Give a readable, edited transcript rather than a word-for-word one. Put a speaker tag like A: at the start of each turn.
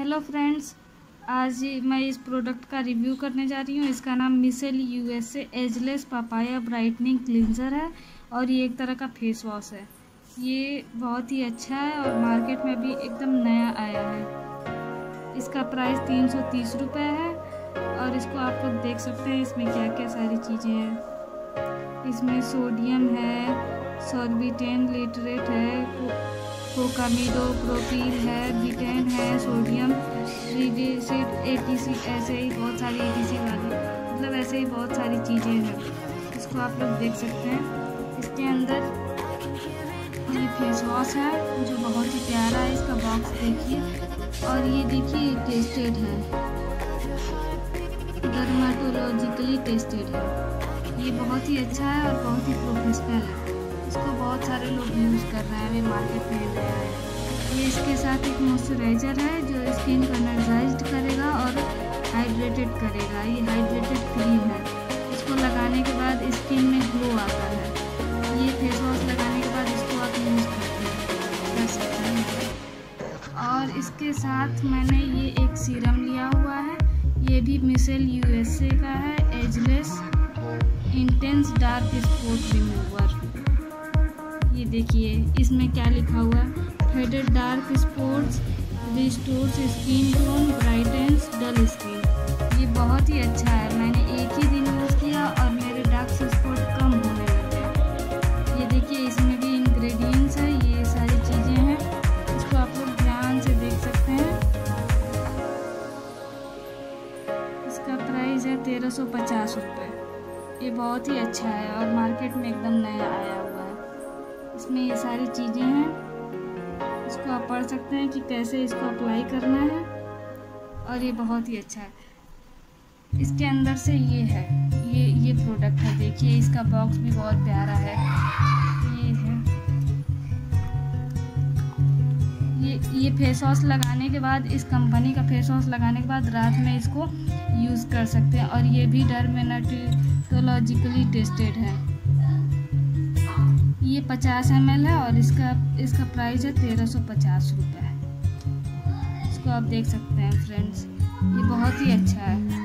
A: Hello friends, आज मैं इस प्रोडक्ट का रिव्यू करने जा रही हूँ। इसका नाम Misel USA ageless papaya brightening cleanser है और ये एक तरह का फेस वॉश है। ये बहुत ही अच्छा है और मार्केट में भी एकदम नया आया है। इसका प्राइस 330 रुपये है और इसको आप लोग देख सकते हैं इसमें क्या क्या सारी चीज़ें हैं। इसमें सोडियम है, सॉर्बिटेन लिटरेट है, कोकामीडो प्रोपील है, बिटेन है, सोडियम रिडिसिड एटीसी, ऐसे ही बहुत सारी एटीसी वाली मतलब ऐसे ही बहुत सारी चीज़ें हैं। इसको आप लोग देख सकते हैं। इसके अंदर ये फेस वॉश है जो बहुत ही प्यारा है। इसका बॉक्स देखिए और ये देखिए टेस्टेड है, डर्माटोलॉजिकली टेस्टेड है। ये बहुत ही अच्छा है और बहुत ही प्रोफेशनल है। इसको बहुत सारे लोग यूज़ कर रहे हैं, अभी मार्केट में नया है। ये इसके साथ एक मॉइस्चराइज़र है जो स्किन को एनर्जाइज्ड करेगा और हाइड्रेटेड करेगा। ये हाइड्रेटेड क्रीम है। इसको लगाने के बाद स्किन में ग्लो आता है। ये फेस वॉश लगाने के बाद इसको आप यूज़ कर सकते हैं। और इसके साथ मैंने ये एक सीरम लिया हुआ है। ये भी मिसेल यूएसए का है, ageless intense dark spot remover. ये देखिए इसमें क्या लिखा हुआ है, faded dark spots restores skin tone, brightens dull skin. ये बहुत ही अच्छा है। मैंने एक ही दिन यूज़ किया और मेरे डार्क स्पॉट कम होने लगे। ये देखिए इसमें भी इंग्रेडिएंट्स है, ये सारी चीज़ें हैं। इसको आप लोग ध्यान से देख सकते हैं। इसका प्राइस है 1350 रुपये। ये बहुत ही अच्छा है और मार्केट में एकदम नया आया हुआ है। इसमें ये सारी चीज़ें हैं। इसको आप पढ़ सकते हैं कि कैसे इसको अप्लाई करना है और ये बहुत ही अच्छा है। इसके अंदर से ये है, ये प्रोडक्ट है। देखिए इसका बॉक्स भी बहुत प्यारा है। ये है, ये फेस वॉश लगाने के बाद, इस कंपनी का फेस वॉश लगाने के बाद रात में इसको यूज़ कर सकते हैं और ये भी डर्मेटोलॉजिकली टेस्टेड है। ये 50 ml है और इसका प्राइस है 1350 रुपये। इसको आप देख सकते हैं फ्रेंड्स, ये बहुत ही अच्छा है।